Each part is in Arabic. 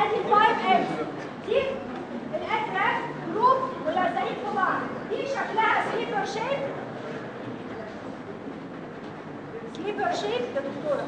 ادي 5 اكس. دي الاجراف جروب ولازقين في بعض. دي شكلها سليبر شيب. سليبر شيب يا دكتوره.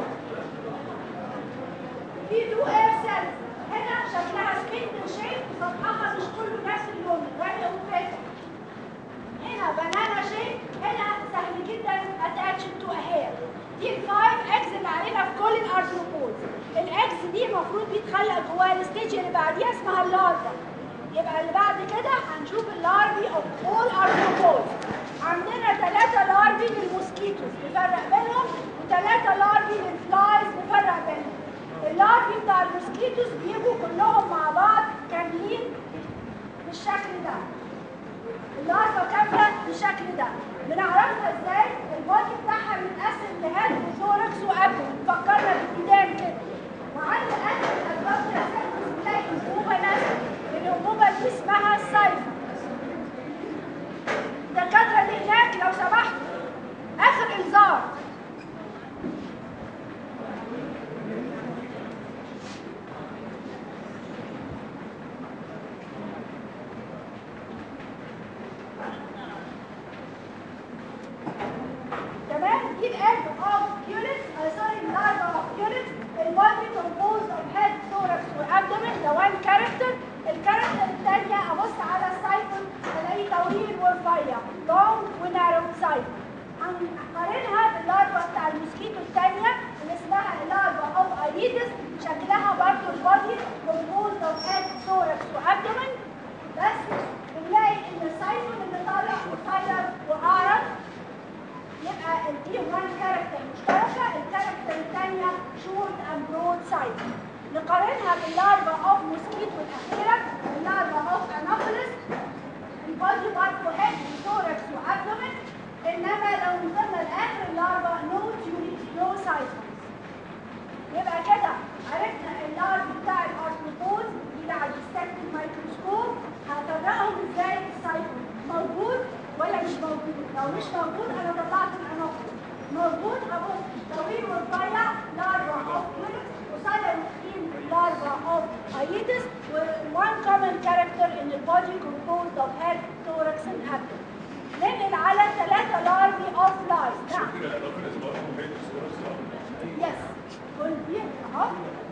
في 2 اير سيلز. هنا شكلها سبندل شيب، سطحها مش كله نفس اللون، غامق وفاتح. هنا بنانا شيب. هنا سهل جدا اتاتشد تو هير. دي ال5 اكس اللي علينا في كل الارثروبودز. الاكس دي المفروض بيتخلق جواها الستيج اللي بعديها اسمها اللارفا. يبقى اللي بعد كده هنشوف اللارفي اوف اول ارثروبودز. عندنا 3 لارفي للموسكيتوز نفرق بينهم، و3 لارفي للفلايز نفرق بينهم. اللارفي بتاع الموسكيتوز بيجوا كلهم مع بعض كاملين بالشكل ده. اللارفا كامله بالشكل ده. بنعرفها ازاي؟ البودي بتاعها متقسم لهيد وثوركس وابدن، فكرنا بالديدان كده. وعند اخر الاسباب بنلاقي انبوبه نازله. الانبوبه دي اسمها السايفون. الدكاتره اللي هناك لو سمحتوا اخر انذار. دي القلب اوف يونت، سوري اللارفا اوف يونت. البودي كومبوزد اوف هيد ثوركس وابدومين، ده 1 كاركتر. الكاركتر الثانيه ابص على السايفون الاقيه طويل ورفيع، لونج ونارو سايفون. هنقارنها باللارفا بتاع الموسكيتو الثانيه اللي اسمها اللارفا اوف ايدس. شكلها برضه البودي كومبوزد اوف هيد ثوركس وابدومين، بس بنلاقي ان السايفون اللي طالع قصير واعرض. يبقى دي 1 كاركتر مشتركه. الكاركتر الثانيه شورت اند برود سايد. نقارنها باللارفا اوف موسكيتو الاخيره، اللارفا اوف انوفيلس. البودي برضه هيد وثوركس وابدومين، انما لو نزلنا لاخر اللارفا نو تيوريز نو سايفونز. يبقى كده عرفنا اللارفا بتاع الارثروبود بتاع الديستكتيف مايكروسكوب. هفرقهم ازاي السايفون موجود ولا مش موجود. لو مش موجود انا طلعت الانوفيلس. موجود ابص طويل ورفيع لارفا اوف يونكس، قصير وتخين لارفا اوف ايدس. وان كومن كاركتر ان البودي كومبوزد اوف هيد ثوركس اند ابدومين. ننقل على 3 لارفي اوف فلايز. نعم. يس. كل دي اهو.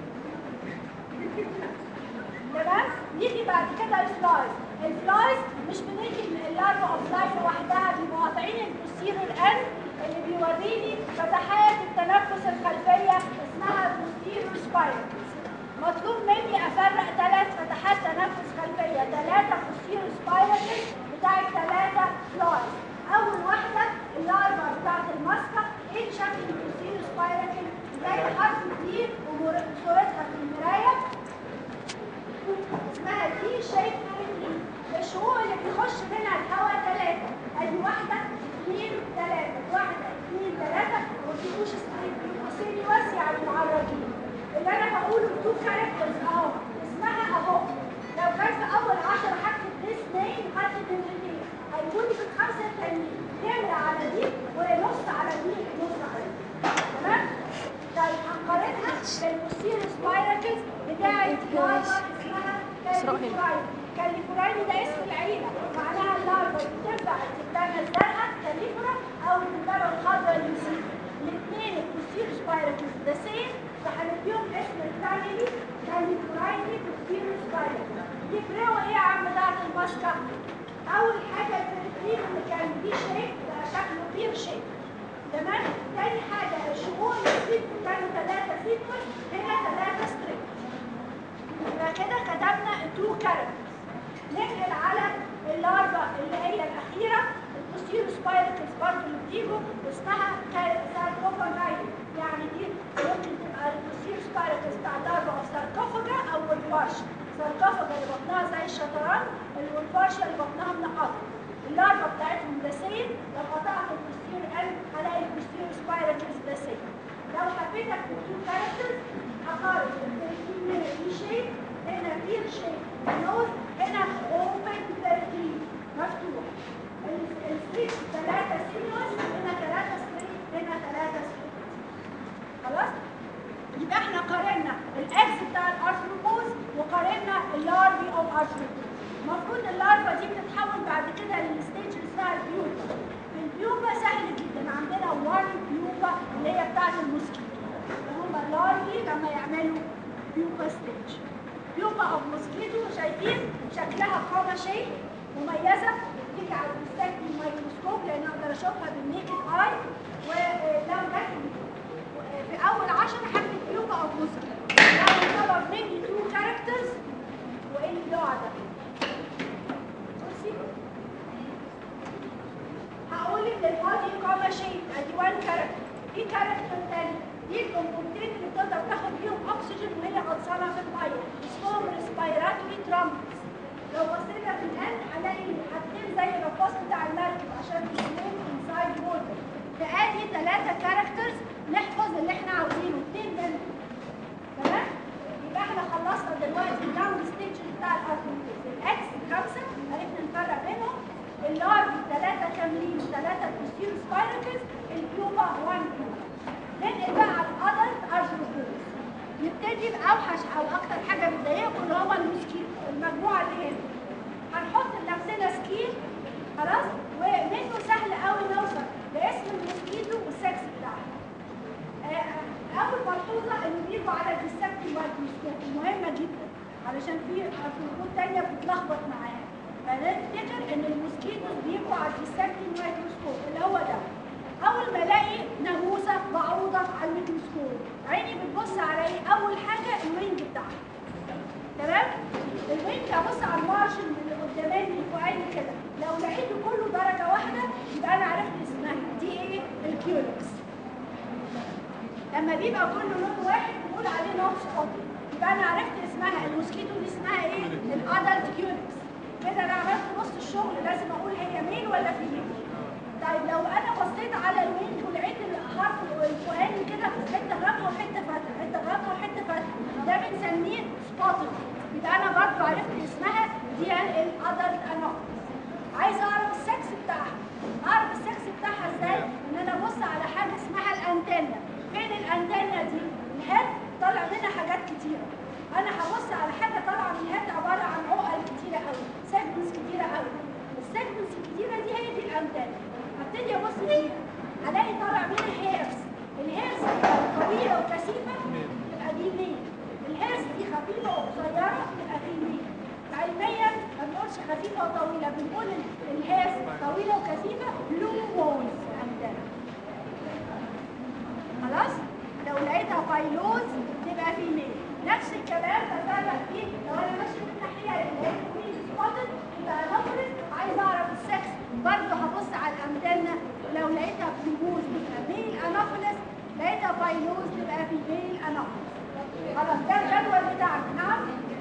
تمام؟ نيجي بعد كده الفلايز. الفلايز مش بنيجي اللارفا اوف فلاي لوحدها، بيبقوا قاطعين البوستيريور اند اللي بيوريني فتحات التنفس الخلفيه اسمها البوستيريور سبايركلز. مطلوب مني افرق 3 فتحات تنفس خلفيه، 3 بوستيريور سبايركلز بتاعت 3 فلايز. اول واحده اللارفا بتاعت الماسكه. ايه شكل البوستيريور سبايركل؟ زي حرف دي وصورتها في المرايه اسمها دي شيب. الشقوق اللي بيخش منها الهواء 3. ادي 1 2 3، 1 2 3. ما تجيبوش سيريوس يعني معرضين. اللي انا بقوله 2 كاركترز اهو اسمها اهو. لو كان في اول 10 هكتب ذيس نيم، هكتب نمرتين، هيكون في ال5 التانيين نمره على دي ونص على دي نص على دي. تمام؟ طيب هنقارنها بالبوستيريور سبايركلز بتاعت لارفا اسمها كاليفورايني. كاليفورايني ده اسم العيله، معناها اللارفا بتتبع الدبانه الزرقاء كاليفورا او الدبانه الخضراء اليوسيف. الاثنين البوستيريور سبايركلز ذا سيم، فهنديهم اسم الفاميلي كاليفورايني بوستيريور سبايركلز. يفرقوا ايه عن بتاعت الماسكه؟ اول حاجه البريترين اللي كان دي شيب بقى شكله بير شيب. تمام؟ تاني حاجه الشقوق اللي كانوا 3 سيكونس هنا 3 ستريب. يبقى كده كتبنا 2 كاركترز. ننقل على اللارفا اللي هي الاخيره البوستيريور سبايركلز برضه اللي بتيجوا اسمها ساركوفاجاي. يعني دي ممكن تبقى البوستيريور سبايركلز بتاع اللارفا اوف ساركوفاجا او الفارشا. ساركوفاجا اللي بطنها زي الشطرنج، والفارشا اللي بطنها منقطه. اللارفا بتاعتهم ذا سيم. لو قطعت البوستيريور اند هلاقي البوستيريور سبايركلز ذا سيم. لو حبيت اكتب 2 كاركترز هقارن البريتين من الدي شيب، هنا بير شيب نوز، هنا اوبن بريتين مفتوح. الستريت 3 سينوس، هنا 3 ستريت، هنا 3 ستريت. خلاص؟ يبقى احنا قارنا الاكس بتاع الارثروبوز وقارنا عرفنا اللارفي اوف ارثروبود. المفروض اللارفا دي بتتحول بعد كده للستيج اللي اسمها البيوبا. في البيوبا سهل جدا، عندنا 1 بيوبا اللي هي بتاعت الموسكيتو، اللي هم اللارفي لما يعملوا بيوبا ستيج. بيوبا اوف موسكيتو شايفين شكلها قامه شيء مميزه، تيجي على الميكروسكوب لان اقدر اشوفها بالنيكد اي. ولو جت في اول 10 هكتب بيوبا اوف موسكيتو. لو طلب مني 2 كاركترز وايه اللي ده ده؟ بصي هقول لك البادي قامه شيء ادي 1 كاركتر. في كاركتر تاني، دي الكمبيوترات اللي بتقدر تاخد بيهم اكسجين وهي غطسانه في الميه اسمهم ريسبيراتوري ترامبس. لو بصينا في القلب هنلاقي حاجتين زي الرقاص بتاع المركب عشان يسموهم انسايد ووتر. فادي 3 كاركترز نحفظ اللي احنا عاوزينه 2 منهم. تمام؟ يبقى احنا خلصنا دلوقتي الجراوند ستيج بتاع الارثروبود. الاكس 5 عرفنا نفرق بينهم، اللارفي 3 كاملين 3 بوستيرو سبايركلز، البيوبا 1 بيوبا. ننقل بقى على الادلت ارثروبود. نبتدي باوحش او اكتر حاجه بتضايقكم اللي هو الموسكيتو، المجموعه اللي هنا. هنحط لنفسنا سكيل خلاص، ومنه سهل قوي نوصل لاسم الموسكيتو والسكس بتاعها. اول ملحوظه انه بيجوا على الديسكت الميكروسكوب مهمه جدا علشان في ارثروبود ثانيه بتتلخبط معاها. فنفتكر ان الموسكيتو بيجوا على الديسكت الميكروسكوب اللي هو ده. اول ما الاقي ناموسه بعوضه على الميكروسكوب عيني بتبص على ايه؟ اول حاجه الوينج بتاعها. تمام؟ الوينج ابص على المارشن اللي قدامي فوقاني كده، لو لقيته كله درجه واحده يبقى انا عرفت اسمها. دي ايه؟ الكيولكس. لما بيبقى كله لون واحد بنقول عليه نوت سبوت، يبقى انا عرفت اسمها. الموسكيتو دي اسمها ايه؟ الادلت كيولكس. كده انا عملت نص الشغل، لازم اقول هي ميل ولا فيميل. طيب لو انا بصيت على الوينج ولقيت الحرف الفوقاني كده حته غامقه وحته فاتحه، حته غامقه وحته فاتحه، ده بنسميه سبوتد. يبقى انا برضو عرفت اسمها، دي الادلت انوفلس. عايزه اعرف السكس بتاعها. اعرف السكس بتاعها ازاي؟ ان انا ابص على حاجه اسمها الانتنه. فين الانتنه دي؟ الهيد طالع منها حاجات كتيره. انا هبص على حاجه طالعه من الهيد عباره عن عقل كتيره قوي، سيجمنتس كتيره قوي. السيجمنتس الكتيره دي هي دي الانتنه. هبتدي ابص فيها هلاقي طالع منها هيرز. الهيرز طويله وكثيفه تبقى دي ميل. الهيرز دي خفيفه وقصيره تبقى في ميل. علميا ما بنقولش خفيفه وطويله، بنقول الهيرز طويله وكثيفه بلو وولز عندنا. خلاص؟ لو لقيتها فايلوز تبقى في ميل. نفس الكلام بفرق فيه لو انا ماشي من الناحيه اللي هي كوين سبوتد يبقى انوفلس. عايز اعرف السكس برضه هبص على الانتنه، لو لقيتها فيموز تبقى ميل انوفلس، لقيتها فايلوز تبقى في ميل انوفلس. خلاص ده الجدول بتاعنا. نعم؟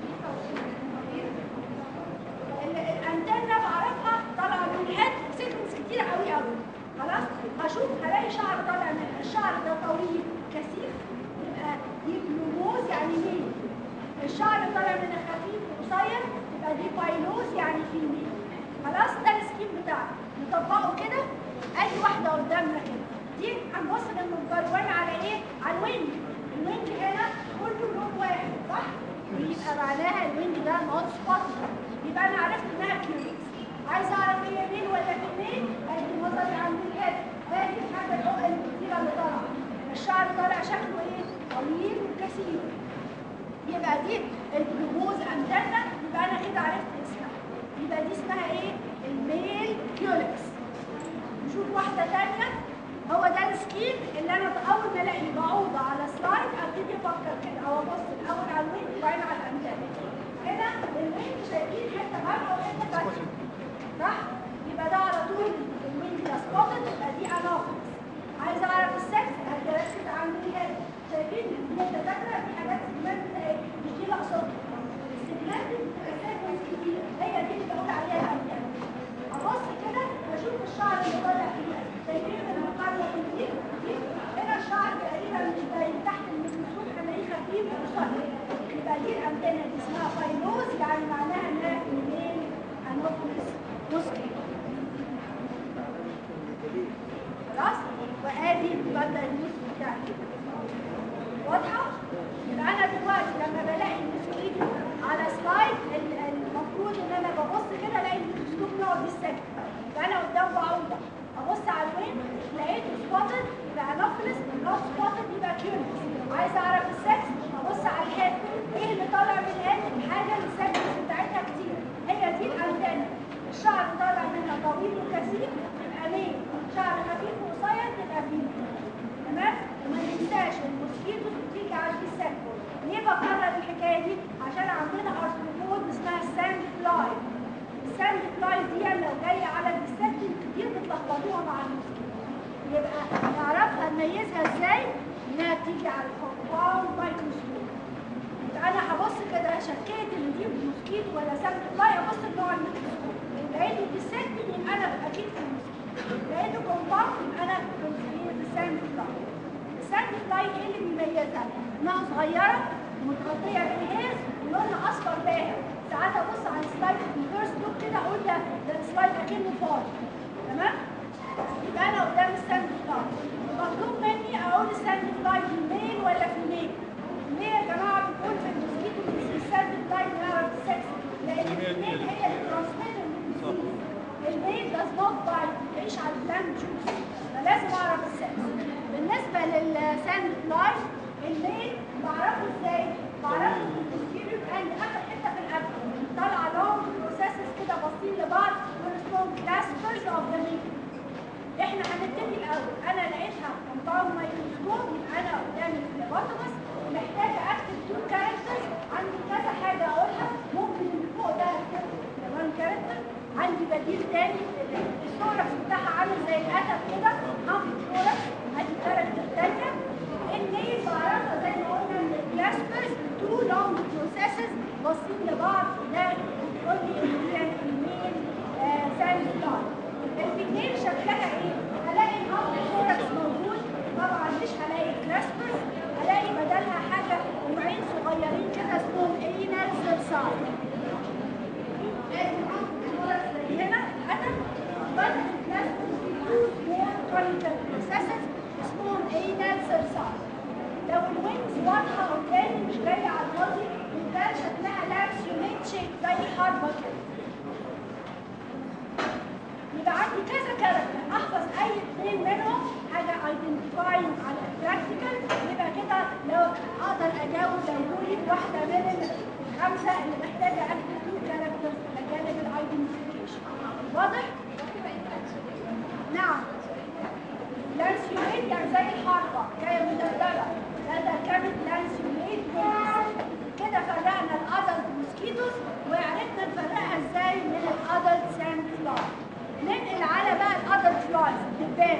الانتنه بعرفها طالعه من الهيد سيكونس كتير قوي قوي. خلاص؟ هشوف هلاقي شعر طالع منها، الشعر ده طويل كثيف يبقى دي بلوموز يعني ميل. الشعر طالع منها خفيف وقصير يبقى دي بايلوز يعني فيميل. خلاص؟ ده السكيم بتاعنا. نطبقه كده ادي واحده قدامنا كده. دي هنبص للمجرونه على ايه؟ على الوينج. الوينج هنا كله لون واحد صح؟ يبقى معناها الوينج ده نوت سبوت. يبقى انا عرفت انها كيولكس. عايز اعرف هي ميل ولا فيميل؟ ادي نظري عند الهيد، ادي الحاجه العقل الكتيره اللي طالعه. الشعر طالع شكله ايه؟ طويل وكثيف. يبقى دي البلوموز انتنه، يبقى انا كده عرفت اسمها. يبقى دي اسمها ايه؟ الميل كيولكس. نشوف واحده ثانيه. هو ده السكيم اللي انا اول ما الاقي بعوضه على سلايد ابتدي افكر كده او ابص الاول على الوينج وبعدين على الانتنه. هنا الوينج شايفين حته غامقه وحته فاتحه صح؟ يبقى ده على طول الوينج ده سبوتد، يبقى دي انوفلس. عايز اعرف السكس هركز عند الهيد. شايفين انت فاكره في حاجات سيجمنت مش دي اللي اقصدها. السيجمنت بتبقى سيجمنت كتير، هي دي اللي بقول عليها الانتنه. ابص كده اشوف الشعر اللي طالع فيها. شايفين المقارنه دي؟ هنا الشعر تقريبا مش باين، تحت الميكروسكوب هنلاقيه خفيف وقصير. يبقى دي الانتنه دي اسمها فايلوز، يعني معناها انها ميل انوفلس موسكيتو. خلاص؟ وادي ببدا النص بتاعتي. واضحه؟ يبقى انا دلوقتي لما بلاقي الموسكيتو على سلايد الحكايه دي؟ عشان عندنا ارثروبود اسمها الساند فلاي. الساند فلاي دي لو جايه على الديسكتنج كتير بتلخبطوها مع الموسكيتو. يبقى نعرفها نميزها ازاي؟ انها بتيجي على الكومباوند مايكروسكوب. انا هبص كده شكيت ان دي موسكيتو ولا ساند فلاي، ابص لنوع الميكروسكوب، لقيته ديسكتنج يبقى انا اكيد في الموسكيتو، لقيته كومباوند يبقى انا في الساند فلاي. الساند فلاي ايه اللي بيميزها؟ انها صغيره ومتغطيه بالهيز ولونها اصفر باهر. ساعات ابص على السلايد في الفيرست لوك كده اقول ده السلايد اكنه فاضي. تمام؟ يبقى انا قدام الساند فلاي. مطلوب مني اقول الساند فلاي في الميل ولا في الميل؟ ليه يا جماعه بنقول في الموسكيتو في الساند فلاي نعرف السكس؟ لان الميل هي اللي ترانسميت الديزيز. الميل داز نوت بايت، بيعيش على البلانت جوز، فلازم اعرف السكس. بالنسبه للساند فلاي الميل بعرفه ازاي؟ بعرفه بالبوستيريور اند اخر حته في الابل طالعه لهم بروسيسز كده باصين لبعض اسمهم كلاسبرز اوف ذا ميل. احنا هنبتدي الاول، انا لقيتها كومباوند مايكروسكوب يبقى انا قدامي الفليبوتومس محتاجه اكتب تو كاركترز. عندي كذا حاجه اقولها، ممكن اللي فوق ده اكتب كمان كاركتر. عندي بديل تاني الثوركس بتاعها عامل زي القتب كده، هعمل ثوركس ادي كاركتر تانيه. النيل بعرفها زي ما قلنا من الكلاسبرز تو لونج بروسيسز باصين لبعض، ده بتقول لي ان هي الميل ساند فلاي. الفيميل شكلها ايه؟ هلاقي الهاف ثوركس موجود، طبعا مش هلاقي كلاسبرز، هلاقي بدلها حاجه نوعين صغيرين كده اسمهم اينال سيرساي. ادي الهاف ثوركس زي هنا القتب، بدل الكلاسبرز في تو سمول كونيكال بروسيسز اسمهم اينال سيرساي. لو الوينز واضحه قدامي مش جايه على البادي يبقى شكلها لابسيونيت شيب زي حربه كده. يبقى عندي كذا كاركتر احفظ اي اثنين منهم حاجه ايدنتيفاينج على البراكتيكال، يبقى كده لو اقدر اجاوب لو جولي واحده من الخمسه اللي محتاجه اكتب تو كاركترز الى جانب الايدنتيفيكيشن. واضح؟ نعم. لانسيوليت يعني زي الحربه جايه مدلله، ده كانت لانسيوليت كده. فرقنا الادلت موسكيتوس وعرفنا نفرقها ازاي من الادلت ساند فلاي. ننقل على بقى الادلت فلايز الدبان.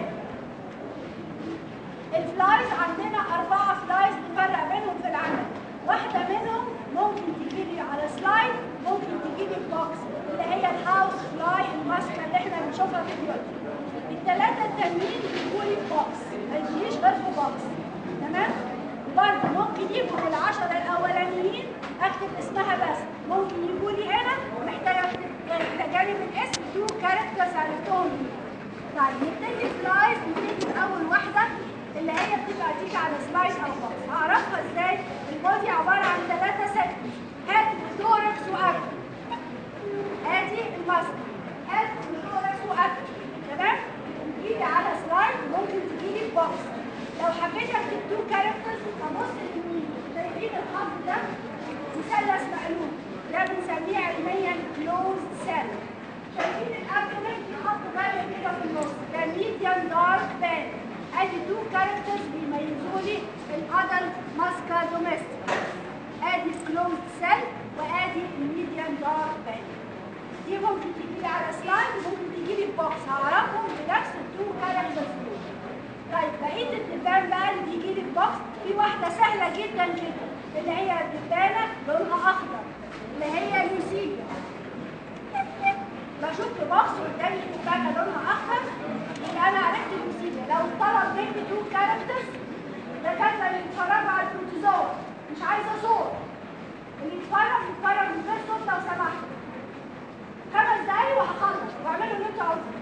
الفلايز عندنا 4 فلايز نفرق بينهم في العمل. واحده منهم ممكن تجي لي على سلايد، ممكن تجي لي في بوكس اللي هي الهاوس فلاي الماسكه اللي احنا بنشوفها في الفيديو. الثلاثه التانيين بيجوا لي في بوكس، ما يجيش غير في بوكس. تمام؟ برضه ممكن يجوا في ال10 الاولانيين اكتب اسمها بس، ممكن يجوا لي هنا محتاجه اكتب الى جانب الاسم تو كاركترز عرفتهم. طيب نبتدي فلايز، نبتدي باول واحده اللي هي بتبقى تيجي على سلايد او بوكس. هعرفها ازاي؟ البودي عباره عن 3 سيجمنت، هيد وثوركس وابل. ادي الماسك، هيد وثوركس وابل. تمام؟ تجيلي على سلايد، ممكن تجيلي في بوكس. لو حبيت اكتب تو كاركترز هبص اليمين، شايفين الخط ده؟ مثلث مقلوب، ده بنسميه علميا كلوزد سيل. شايفين الابدومين في خط بارد كده في النص، ده ميديان دارك بان. ادي تو كاركترز بيميزوا لي الادلت ماسكا دوميستيك. ادي الكلوزد سيل وادي الميديان دارك بان. دي ممكن تجي لي على سلايد، ممكن تجي لي في بوكس، هعرفهم بنفس التو كاركترز دول. طيب بقيه الدبان بقى اللي بيجي لي في بوكس، في واحده سهله جدا جدا اللي هي الدبانه لونها اخضر اللي هي لوسيليا. بشوف في بوكس قدامي دبانه لونها اخضر يبقى انا عرفت لوسيليا. لو طلب مني تو كاركترز، الدكاتره اللي بيتفرجوا على البروتوزوا مش عايزه صوت، اللي يتفرج من غير صوت لو سمحت. 5 دقايق وهخلص واعملوا اللي انتوا عاوزينه.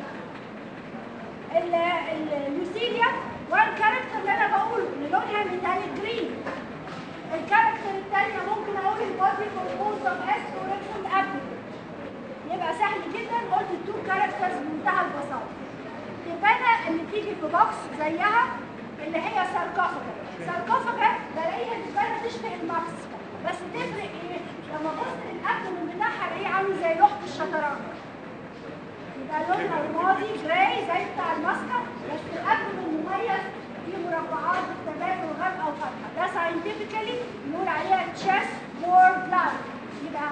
اللوسيليا وان كاركتر اللي انا بقوله اللي لونها ميتاليك جرين. الكاركتر الثانيه ممكن اقول البودي كومبوز اوف اس وريكسون ابل. يبقى سهل جدا، قلت التو كاركترز بمنتهى البساطه. الدبانه اللي بتيجي في بوكس زيها اللي هي ساركوفاجا. ساركوفاجا بلاقيها دبانه تشبه الماكس، بس تفرق ايه؟ لما ابص للابدومين بتاعها الاقيه عامل زي لوحه الشطرنج. يبقى لونها رمادي جراي زي بتاع الماسكه، بس الابدومين مميز فيه مربعات بالتبادل غامقه وفاتحه. ده ساينتفكالي بنقول عليها تشيست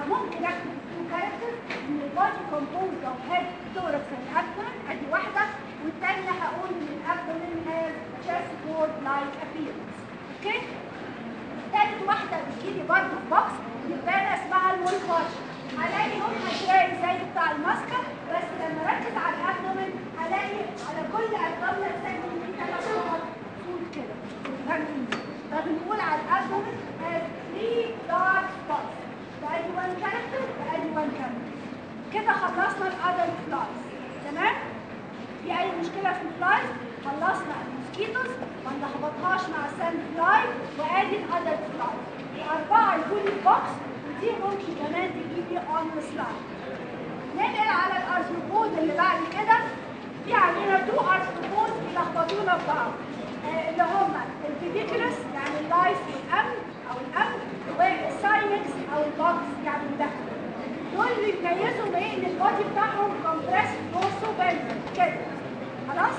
ممكن اكتب تو كاركترز ان البادي كومبوز اوف هيد ثوركس اند ابدومن، ادي واحده، والثانيه هقول ان الابدومن هاز chest board like appearance. اوكي؟ ثالث واحده بتجيلي برضه في بوكس يبقى اسمها الولفاج. هلاقي لونها جراي زي بتاع الماسكه، بس لما اركز على الابدومن هلاقي على كل ابدومن سيجمنت في 3 نقط طول كده. فبنقول على الابدومن has 3 dark spots. بأدي 1 كاركتر بأدي 1 كاركتر. كده خلصنا الادلت فلايز. تمام؟ في أي مشكلة في الفلايز؟ خلصنا الموسكيتوز، ما نلخبطهاش مع الساند فلاي، وادي الادلت فلاي. الأربعة يجوا لي بوكس، ودي ممكن كمان تجي لي اون سلايد. ننقل على الارثروبود اللي بعد كده. في عندنا 2 ارثروبود بيلخبطونا في بعض. اللي هم البيديكولس يعني اللايف والامن او الامن، والساينكس او الباكس يعني الدخل. دول بيتميزوا بايه؟ ان البادي بتاعهم كومبريس دورسو بنتر كده. خلاص؟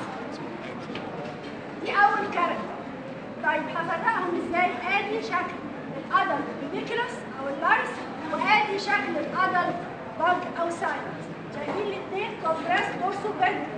دي اول كاركتر. طيب هفرقهم ازاي؟ ادي شكل الادلت بيديكولس او اللايس، وادي شكل الادلت باج او ساينكس. شايفين الاثنين كومبريس دورسو بنتر.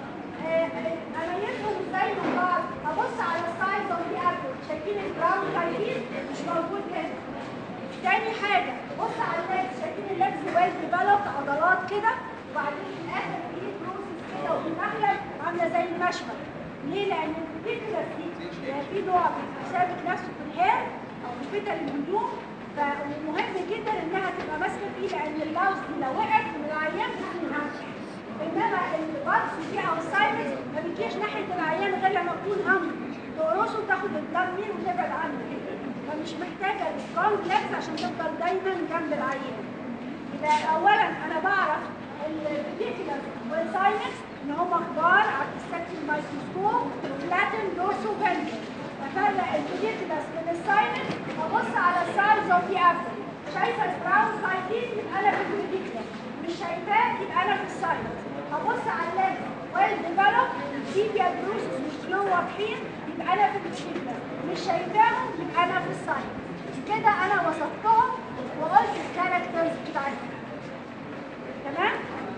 اميزهم ازاي من بعض؟ ابص على السايز اوف ذا ابل، شايفين البراون لاينين مش موجود هنا. تاني حاجه بص على الليجز، شايفين الليجز ويل ديفلوبد عضلات كده، وبعدين في الاخر في بروسس كده وفي المخلب عامله زي المشمل. ليه؟ لان البيديكولس دي في نوع بيثبت نفسه في الهير او في فتل الهدوم، فمهم جدا انها تبقى ماسكه فيه، لان اللاوز دي لو وقعت من العيان بتكون. انما الباكس دي او الساينس ما بتجيش ناحيه العيان غير لما تكون هم تقرصه وتاخد البلاد مين وتبعد عنه، فمش محتاجه سترونج ليجز عشان تفضل دايما جنب العيان. يبقى اولا انا بعرف البيديكولس والساينس ان هم كبار على السكشن الميكروسكوب فلاتن دورسو فنتر. افرق البيديكولس من الساينس، ابص على السايز اوف ذا ابل، شايفه البراون سايدين يبقى انا في البيديكولس، مش شايفاه يبقى انا في الساينس. هبص على الليج ويل ديفلوب تيبيا بروسس مش كلهم واضحين يبقى انا في البيديكولس، مش شايفاهم يبقى انا في الساينس. كده انا وصفتهم وقلت الكاركترز بتاعتهم. تمام؟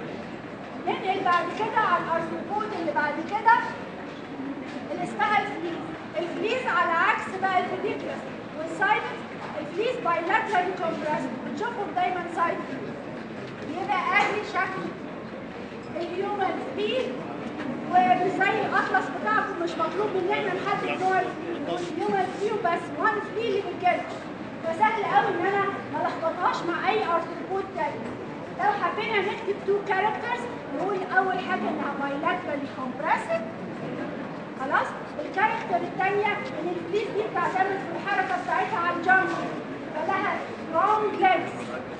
ننقل بعد كده على الارثروبود اللي بعد كده اللي اسمها الفليز. الفليز على عكس بقى البيديكولس والساينس، الفليز بايلاترالي كومبريسد، بنشوفهم دايما سايد. يبقى ادي شكل الهيومن فلي، ومش زي الاطلس بتاعكم مش مطلوب مننا نحدد نوع الفلي، الهيومن فلي وبس، وان فلي اللي بالجلد، فسهل قوي ان انا ما لخبطهاش مع اي ارثروبود تاني. لو حبينا نكتب 2 كاركترز نقول اول حاجه انها بايلاترالي كومبريسد. خلاص؟ الكاركتر الثانيه ان الفليز دي بتعتمد في الحركه بتاعتها على الجامب، فلها سترونج ليجز،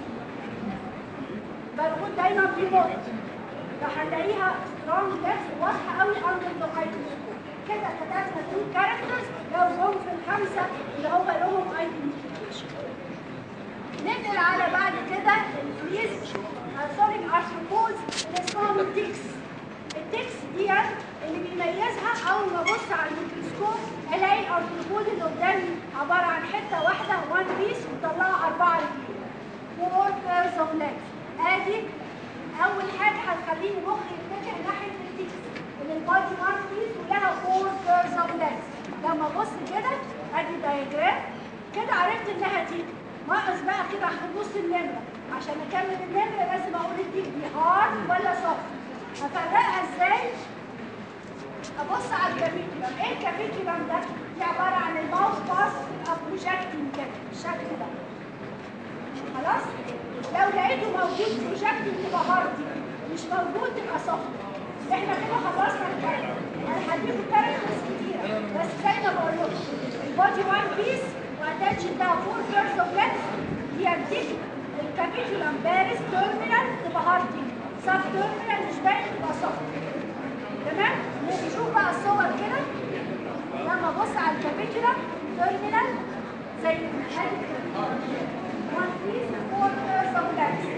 بنقول دايما في موت، فهنلاقيها سترونج ليجز واضحه قوي اندر ذا مايكروسكوب. كده كتبنا 2 كاركترز لو جم في الخمسه اللي هو لهم ايدنتيفيكيشن. ننقل على بعد كده الفليز سوري الارثروبودز اللي اسمهم التكس. التكس دي اللي بيميزها اول ما ابص على الميكروسكوب الاقي الارثروبود اللي قدامي عباره عن حته واحده وان بيس ومطلعه 4 رجلين. 4 pairs of legs. ادي اول حاجه هتخليني مخي يتجه ناحيه التكس ان البادي وان بيس ولها 4 pairs of legs. لما ابص كده ادي دايجرام كده عرفت انها تيك. ناقص بقى كده هنبص النمره، عشان اكمل النمره لازم اقول التيك دي هارد ولا سوفت. هفرقها ازاي؟ ابص على الكابيتولم. ايه الكابيتولم ده؟ دي عباره عن الماوس باس تبقى بروجكتنج كده بالشكل ده. خلاص؟ لو لقيته موجود بروجكتنج تبقى هاردي، مش موجود تبقى سوفت. احنا كده خلصنا الكلام. انا هديكم كاركترز كتيره، بس زي ما بقول لكم البادي وان بيس واتاتش ده 4 بيرز اوف ليجز بيديك الكابيتولم بارز تيرمينال تبقى هاردي، سب تيرمينال مش باين تبقى سوفت. تمام؟ نشوف بقى الصور كده. لما ابص على الكابيتولم تيرمينال زي الحاجه كده 1 بيس 4 بيرز اوف ليجز.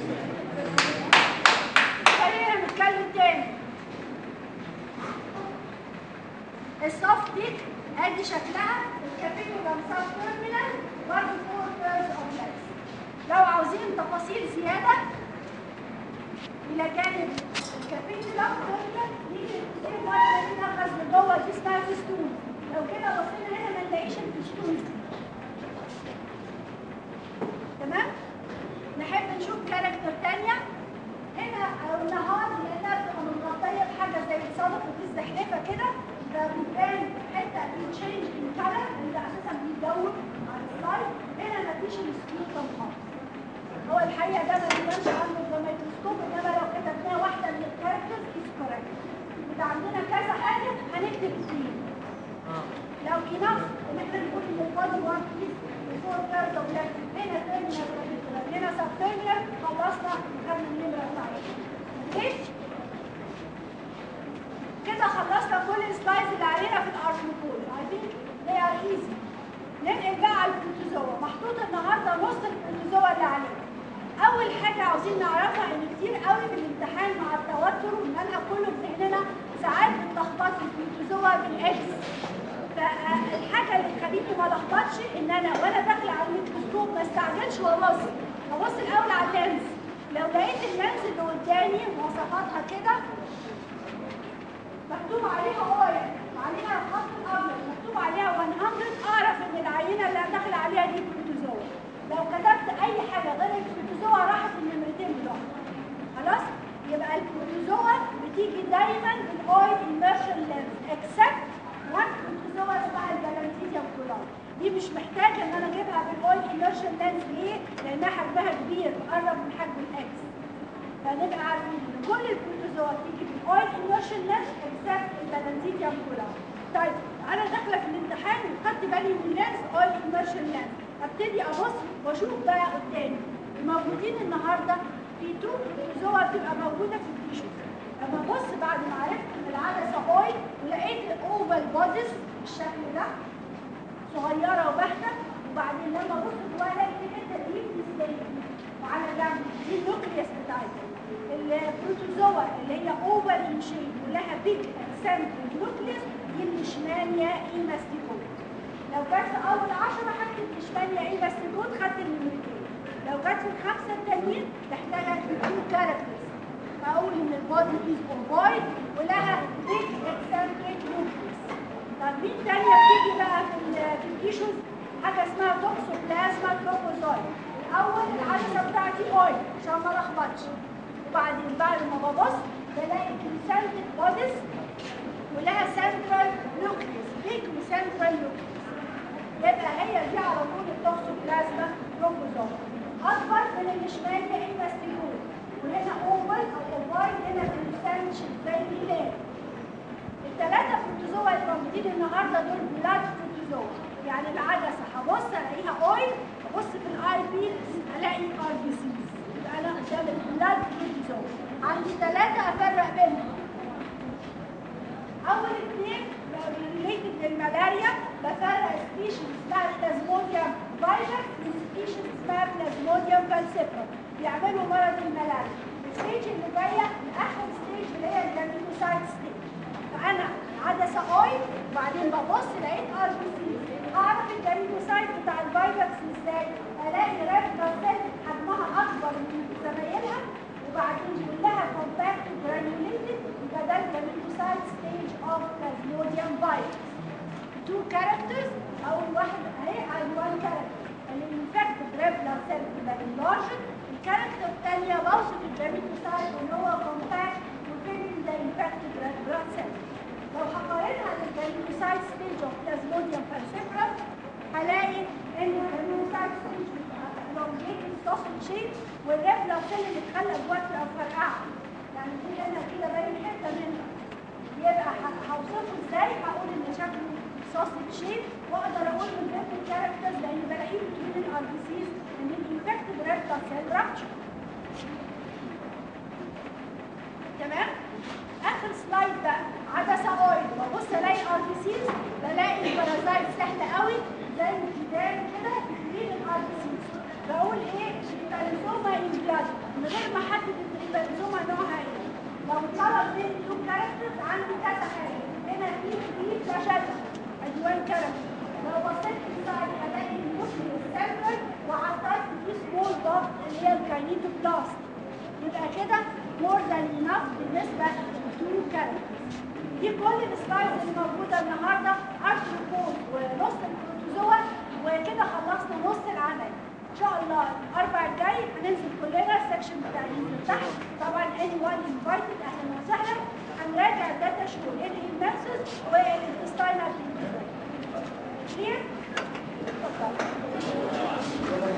خلينا نتكلم تاني. السوفت ديك ادي شكلها الكابيتولم سب تيرمينال برضه 4 بيرز اوف ليجز. لو عاوزين تفاصيل زياده الى جانب الكابيتولا نيجي نكتب واحده كده اخذ لجوه دي اسمها فيستون. لو كده بصينا هنا ما نلاقيش الفيستون دي. تمام؟ نحب نشوف كاركتر ثانيه. هنا النهار لانها بتبقى متغطيه بحاجه زي الصدف وبتزحلفه كده، فبيبان حته بتشينج ان كلر اللي اساسا بيدور على السلايد. هنا مفيش السكيوتم خالص. هو الحقيقه ده ما بيبانش عنه بالميكروسكوب، انما لو كتبناه واحده من الكاركترز از كوريكت. يبقى عندنا كذا حاجه هنكتب اثنين. لو كناف ان احنا نقول ان البادي 1 بيس بيفور كارد اولاد هنا تيرمينال هنا سب تيرمينال، خلصنا خدنا النمره بتاعتنا. ماشي؟ كده خلصنا كل السلايدز اللي علينا في الارثروبود. عايزين they are easy. ننقل بقى على البروتوزوا. محطوط النهارده نص البروتوزوا اللي علينا. اول حاجه عاوزين نعرفها ان كتير قوي في الامتحان مع التوتر والمنهج كله في ذهننا ساعات بتلخبط البروتوزوا بالاكس. فالحاجه اللي تخليني ما لخبطش ان انا وانا داخله على الميكروسكوب ما استعجلش وابص. ابص الاول على اللينز. لو لقيت اللينز اللي قدامي مواصفاتها كده مكتوب عليها اويل وعليها الخط الابيض مكتوب عليها 100، اعرف ان العينه اللي داخل عليها دي بروتوزوا. لو كتبت اي حاجه غير البروتوزوا راحت النمرتين بتوعها. خلاص؟ يبقى البروتوزوا بتيجي دايما بالاويل اميرشن لينز اكسبت وان بروتوزوا اسمها البلانتيزيوم كولار. دي مش محتاجه ان انا اجيبها بالاويل اميرشن لينز. ليه؟ لانها حجمها كبير بقرب من حجم الاكس. فنبقى عارفين ان كل البروتوزوا تيجي بالاويل اميرشن لينز اكسبت البلانتيزيوم كولار. طيب انا داخله في الامتحان وخدت بالي من لينز اويل اميرشن لينز، ابتدي ابص واشوف بقى قدامي الموجودين النهارده في تو بروتوزوا بتبقى موجوده في التيشو. لما ابص بعد ما عرفت ان العدسه اويل ولقيت الاوفال بوديز بالشكل ده صغيره وباهته، وبعدين لما ابص جواها الاقي الحته دي مستنيه وعلى جنب دي النوكليوس بتاعتها. البروتوزوا اللي هي اوفال ان شيب ولها بيج سنترال نوكليوس دي اللي شمال يا ايماستيكوت. لو جت في اول 10 هكتب شمال يا ايماستيكوت خدت النمرتين. لو جت في الخمسه التانيين تحتاج اكتب 2 كاركترز. اقول ان البودي از اوفايد ولها بيج اكسنتريك نوكليوس. طب مين تانيه بتيجي بقى في التيشوز؟ حاجه اسمها توكسوبلازما تروبوزويد. الاول العدسه بتاعتي اويل عشان ما الخبطش، وبعدين بعد ما ببص بلاقي كونسنتريك بوديز ولها سنترال نوكليوس بيج وسنترال نوكليوس. يبقى هي دي على طول التوكسوبلازما تروبوزويد. اكبر من اللي شمال يا ايماستيكوت، وهنا اوفال او اوفايد هنا كونسنتريك زي الهلال. الثلاثه بروتوزوا اللي موجودين النهارده دول بلاد بروتوزوا. يعني العدسه هبص الاقيها اويل، ابص في الاي بي الاقي ار بي سيز. يبقى انا قدام البلاد بروتوزوا عندي ثلاثه افرق بينهم. اول اثنين ريليتد للملاريا بفرق سبيشيز اسمها بلازموديوم فايروس وسبيشيز اسمها بلازموديوم فالسيبرم بيعملوا مرض الملاريا. الستيج اللي جايه اخر ستيج اللي هي الجامينوسايت ستيج. فانا عدسه اويل وبعدين ببص لقيت ار بي سي. اعرف الجامينوسايت بتاع الفيروس ازاي؟ الاقي ريد بلاد سيل حجمها اكبر من زمايلها وبعدين كلها كومباكت وجرانيوليتد، يبقى ده الجامينوسايت ستيج اوف بلازموديوم فيروس. 2 كاركترز. اول واحد اهي على 1 كاركتر الانفكتد ريد بلاد سيل تبقى انلارجد. الكاركتر الثانيه بوصف الجامينوسايت ان هو كومباكت وفين ذا انفكتد ريد بلاد سيل. لو هقارنها بالجامينوسايت ستيج اوف بلازموديوم فالسيبرم هلاقي ان الجامينوسايت ستيج elongated sausage shape والريد بلاد سيل اللي اتخلق جوه او فرقعه. يعني دي هنا كده باين حته منها. يبقى هوصفه ازاي؟ هقول ان شكله sausage shape واقدر اقول من ضمن الكاركترز لان بلاقيه بين الار بي سيز ان الانفكتد ريد بلاد سيل رابتشر. تمام؟ اخر سلايد بقى عدسه اويل وابص الاقي ار بي سيز بلاقي البارازايت سهله قوي زي الجدار كده تخليل الار بي سيز. بقول ايه؟ تريبانوسوما ان بلاد من غير ما احدد التريبانوسوما نوعها ايه. لو طلب مني 2 كاركترز عندي كذا حاجه. هنا في فلاجيلا ادي 1 كاركتر. لو بصيت في السايد هلاقي النوكليوس سنترال وعطلت في سمول دوت اللي هي يبقى كده مور ذان انف بالنسبه تو كاركترز. دي كل السلايدز اللي موجوده النهارده، ارثروبود ونص البروتوزوا، وكده خلصنا نص العمل. ان شاء الله الاربع الجاي هننزل كلنا السكشن بتاع تحت. طبعا اني وان انفايتد، اهلا وسهلا. هنراجع الداتا شو الهيمنسس والانتستاينال كلير. اتفضل.